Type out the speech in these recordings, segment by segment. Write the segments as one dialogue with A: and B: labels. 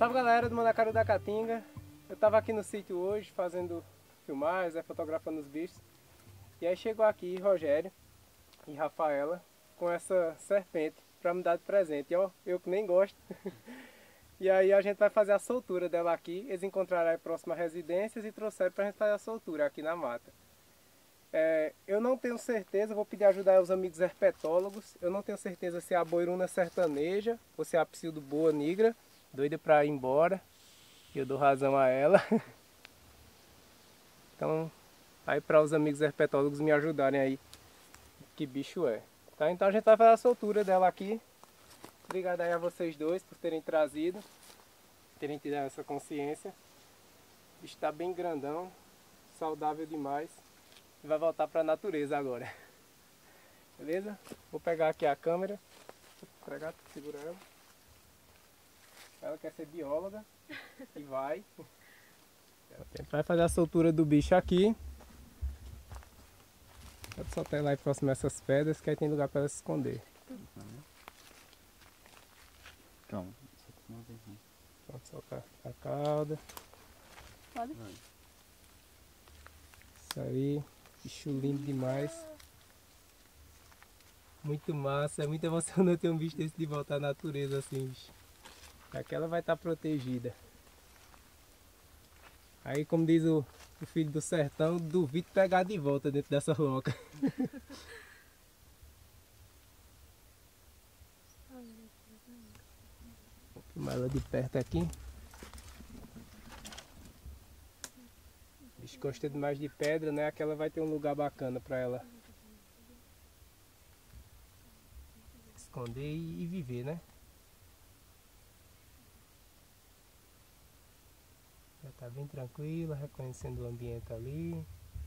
A: Salve galera do Mandacaru da Caatinga. Eu tava aqui no sítio hoje fazendo filmagens, fotografando os bichos. E aí chegou aqui Rogério e Rafaela com essa serpente pra me dar de presente. E ó, eu que nem gosto. E aí a gente vai fazer a soltura dela aqui. Eles encontraram as próximas residências e trouxeram pra gente fazer a soltura aqui na mata. Eu não tenho certeza, vou pedir ajuda aos amigos herpetólogos. Eu não tenho certeza se é a boiruna sertaneja ou se é a pseudo-boa nigra, doida pra ir embora. E eu dou razão a ela. Então, aí para os amigos herpetólogos me ajudarem aí, que bicho é. Tá? Então a gente vai fazer a soltura dela aqui. Obrigado aí a vocês dois por terem trazido, terem tido essa consciência. O bicho tá bem grandão, saudável demais. E vai voltar para a natureza agora. Beleza? Vou pegar aqui a câmera. Vou entregar, segura ela. Ela quer ser bióloga e vai. A gente vai fazer a soltura do bicho aqui. Pode soltar lá próximo essas pedras que aí tem lugar para ela se esconder.
B: Calma,
A: Pode soltar a cauda.
C: Pode?
A: Isso aí. Bicho lindo demais. Muito massa, é muito emocionante ter um bicho desse de volta à natureza assim, bicho. Aquela vai estar protegida. Aí, como diz o filho do sertão, duvido pegar de volta dentro dessa loca. Vou filmar ela de perto aqui. O bicho gosta demais de pedra, né? Aquela vai ter um lugar bacana para ela esconder e viver, né? Já tá bem tranquila, reconhecendo o ambiente ali.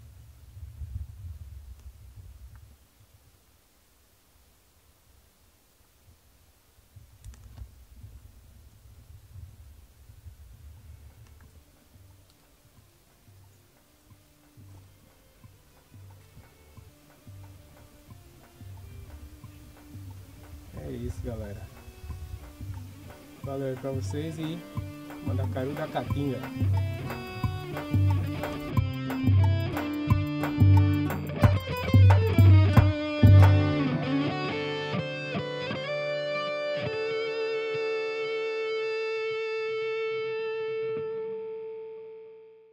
A: É isso, galera. Valeu pra vocês e Mandacaru da Caatinga.